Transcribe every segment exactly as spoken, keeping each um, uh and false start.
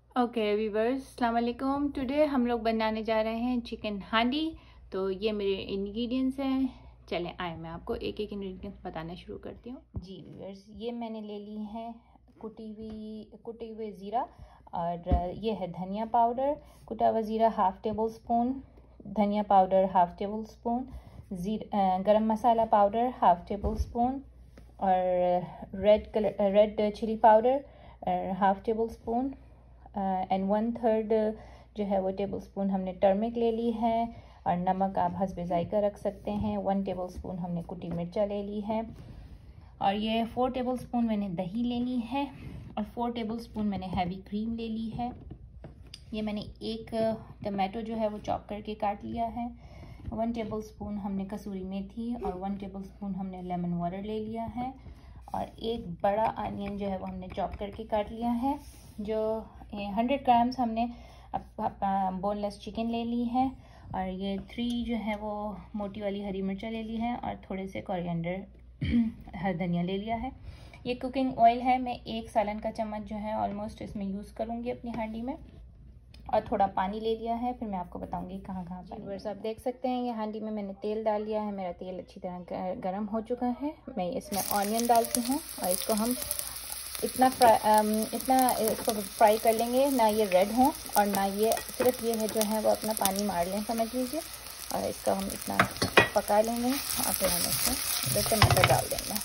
Okay viewers, अस्सलाम वालेकुम। Today हम लोग बनाने जा रहे हैं चिकन हांडी। तो ये मेरे इंग्रेडिएंट्स हैं। चलें आए मैं आपको एक एक इंग्रेडिएंट्स बताना शुरू करती हूँ। जी वीवर्स, ये मैंने ले ली है कुटी हुई कुटे हुए ज़ीरा, और ये है धनिया पाउडर, कुटा हुआ ज़ीरा हाफ़ टेबल स्पून, धनिया पाउडर हाफ़ टेबल स्पून, ज़ीरा garam masala powder half tablespoon, और red colour red chilli powder half tablespoon, and one third जो है वो टेबल स्पून हमने टर्मिक ले ली है, और नमक आप हस्बे ज़ायका रख सकते हैं। वन टेबल स्पून हमने कुटी मिर्चा ले ली है, और ये फोर टेबल स्पून मैंने दही ले ली है, और फोर टेबल स्पून मैंने हैवी क्रीम ले ली है। ये मैंने एक टमाटो जो है वो चॉप करके काट लिया है। वन टेबल स्पून हमने कसूरी मेथी और वन टेबल स्पून हमने लेमन वाटर ले लिया है, और एक बड़ा अनियन जो है वो हमने चॉप करके काट लिया है। जो हंड्रेड ग्राम्स हमने बोनलेस चिकन ले ली है, और ये थ्री जो है वो मोटी वाली हरी मिर्चा ले ली है, और थोड़े से कोरिएंडर हर धनिया ले लिया है। ये कुकिंग ऑयल है, मैं एक सालन का चम्मच जो है ऑलमोस्ट इसमें यूज़ करूँगी अपनी हांडी में, और थोड़ा पानी ले लिया है। फिर मैं आपको बताऊंगी कहाँ कहाँ पानी। व्यूअर्स, आप देख सकते हैं ये हांडी में मैंने तेल डाल लिया है। मेरा तेल अच्छी तरह गर्म हो चुका है। मैं इसमें ऑनियन डालती हूँ, और इसको हम इतना फ्राई इतना इसको फ्राई कर लेंगे, ना ये रेड हो और ना ये सिर्फ ये है जो है वो अपना पानी मार लें, समझ लीजिए। और इसका हम इतना पका लेंगे, और फिर हम इसमें दो टमाटर डाल देंगे।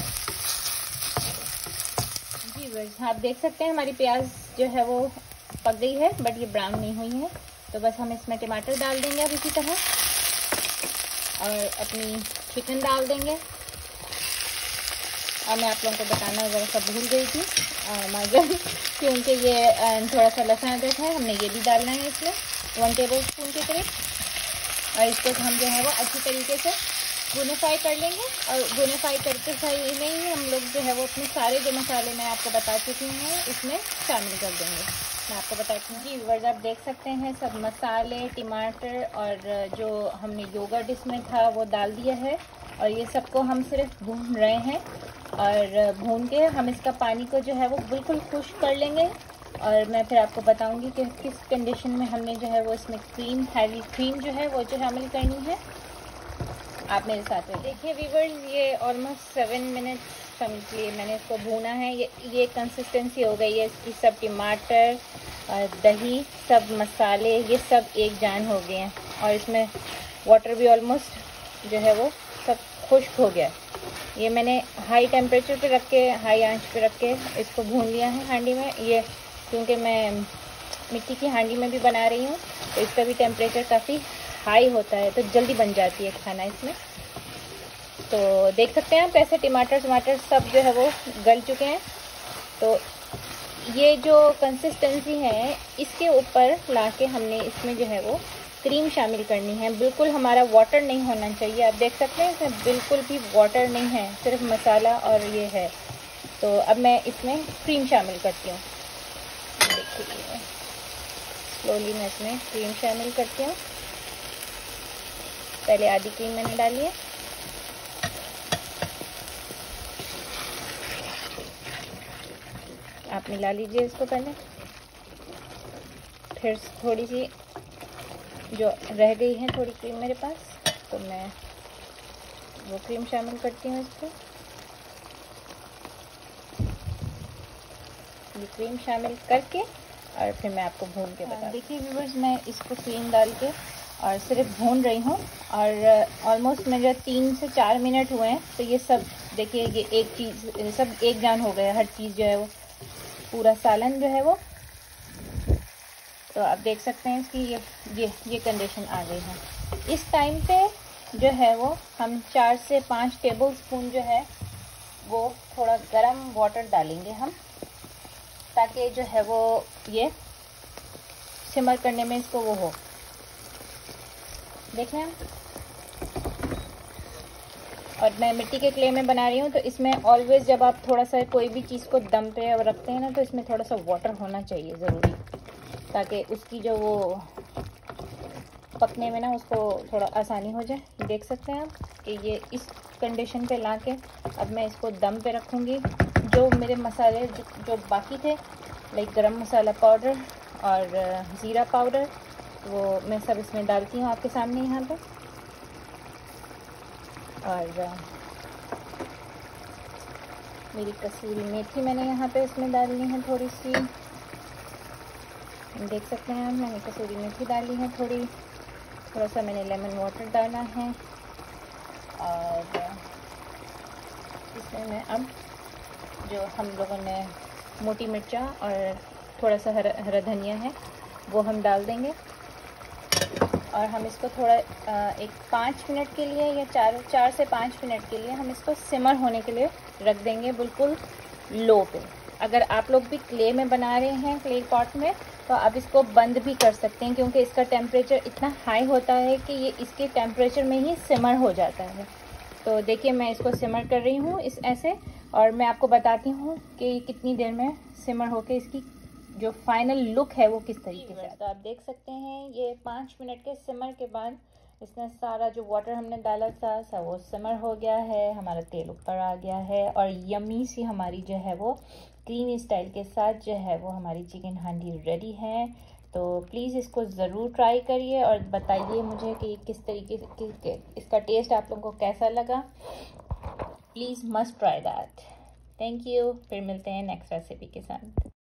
जी व्यूअर्स, आप देख सकते हैं हमारी प्याज जो है वो पक गई है, बट ये ब्राउन नहीं हुई है। तो बस हम इसमें टमाटर डाल देंगे अब इसी तरह, और अपनी चिकन डाल देंगे। और मैं आप लोगों को बताना ज़रा सा भूल गई थी माजर, क्योंकि ये थोड़ा सा लहसुन अदरक है, हमने ये भी डालना है इसमें वन टेबल स्पून के करीब। और इसको हम जो है वो अच्छी तरीके से भुनेफ्राई कर लेंगे। और भुनेफ्राई करते समय नहीं हम लोग जो है वो अपने सारे जो मसाले मैं आपको बता चुकी हूँ इसमें शामिल कर देंगे। मैं आपको बताती हूँ। जी व्यूअर्स, आप देख सकते हैं सब मसाले, टमाटर और जो हमने योगर्ट इसमें था वो डाल दिया है, और ये सबको हम सिर्फ भून रहे हैं। और भून के हम इसका पानी को जो है वो बिल्कुल खुश्क कर लेंगे, और मैं फिर आपको बताऊंगी कि किस कंडीशन में हमने जो है वो इसमें क्रीम, हैवी क्रीम जो है वो जो शामिल करनी है। आप मेरे साथ में देखिए व्यूअर्स, ये ऑलमोस्ट सेवन मिनट समझ लिए मैंने इसको भूना है। ये ये कंसिस्टेंसी हो गई है इसकी। सब टमाटर, दही, सब मसाले ये सब एक जान हो गए हैं, और इसमें वाटर भी ऑलमोस्ट जो है वो सब खुश्क हो गया है। ये मैंने हाई टेम्परेचर पे रख के, हाई आंच पे रख के इसको भून लिया है हांडी में। ये क्योंकि मैं मिट्टी की हांडी में भी बना रही हूँ, तो इसका भी टेम्परेचर काफ़ी हाई होता है, तो जल्दी बन जाती है खाना इसमें। तो देख सकते हैं आप ऐसे टमाटर टमाटर सब जो है वो गल चुके हैं। तो ये जो कंसिस्टेंसी है इसके ऊपर लाके हमने इसमें जो है वो क्रीम शामिल करनी है। बिल्कुल हमारा वाटर नहीं होना चाहिए। आप देख सकते हैं इसमें बिल्कुल भी वाटर नहीं है, सिर्फ मसाला और ये है। तो अब मैं इसमें क्रीम शामिल करती हूँ। देखिए स्लोली मैं इसमें क्रीम शामिल करती हूँ। पहले आधी क्रीम मैंने डाली है, आप मिला लीजिए इसको पहले। फिर थोड़ी सी जो रह गई है थोड़ी क्रीम मेरे पास, तो मैं वो क्रीम शामिल करती हूँ इसको। ये क्रीम शामिल करके और फिर मैं आपको भून के बता। देखिए व्यूअर्स, मैं इसको क्रीम डाल के और सिर्फ भून रही हूँ, और ऑलमोस्ट मेरे तीन से चार मिनट हुए हैं। तो ये सब देखिए, ये एक चीज़ सब एक जान हो गया, हर चीज़ जो है वो पूरा सालन जो है वो। तो आप देख सकते हैं इसकी ये ये ये कंडीशन आ गई है। इस टाइम पे जो है वो हम चार से पाँच टेबल स्पून जो है वो थोड़ा गरम वाटर डालेंगे हम, ताकि जो है वो ये सिमर करने में इसको वो हो। देखें हम, और मैं मिट्टी के क्ले में बना रही हूँ, तो इसमें ऑलवेज जब आप थोड़ा सा कोई भी चीज़ को दम पे रखते हैं ना, तो इसमें थोड़ा सा वाटर होना चाहिए ज़रूरी, ताकि उसकी जो वो पकने में ना उसको थोड़ा आसानी हो जाए। देख सकते हैं आप कि ये इस कंडीशन पे लाके अब मैं इसको दम पे रखूँगी। जो मेरे मसाले जो, जो बाकी थे लाइक गरम मसाला पाउडर और ज़ीरा पाउडर, वो मैं सब इसमें डालती हूँ आपके सामने यहाँ पे। और मेरी कसूरी मेथी मैंने यहाँ पे इसमें डालनी है थोड़ी सी, देख सकते हैं मैंने कसूरी मेथी डाली है थोड़ी। थोड़ा सा मैंने लेमन वाटर डाला है। और इसमें मैं अब जो हम लोगों ने मोटी मिर्चा और थोड़ा सा हरा हरा धनिया है वो हम डाल देंगे। और हम इसको थोड़ा एक पाँच मिनट के लिए या चार चार से पाँच मिनट के लिए हम इसको सिमर होने के लिए रख देंगे, बिल्कुल लो पे। अगर आप लोग भी क्ले में बना रहे हैं, क्ले पॉट में, तो आप इसको बंद भी कर सकते हैं, क्योंकि इसका टेम्परेचर इतना हाई होता है कि ये इसके टेम्परेचर में ही सिमर हो जाता है। तो देखिए मैं इसको सिमर कर रही हूँ इस ऐसे, और मैं आपको बताती हूँ कि कितनी देर में सिमर होके इसकी जो फाइनल लुक है वो किस तरीके से। तो आप देख सकते हैं ये पाँच मिनट के सिमर के बाद इसने सारा जो वाटर हमने डाला था सब वो सिमर हो गया है, हमारा तेल ऊपर आ गया है, और यमी सी हमारी जो है वो क्रीमी स्टाइल के साथ जो है वो हमारी चिकन हांडी रेडी है। तो प्लीज़ इसको ज़रूर ट्राई करिए और बताइए मुझे कि किस तरीके से इसका टेस्ट आप लोगों को कैसा लगा। Please must try that. Thank you. फिर मिलते हैं नेक्स्ट रेसिपी के साथ।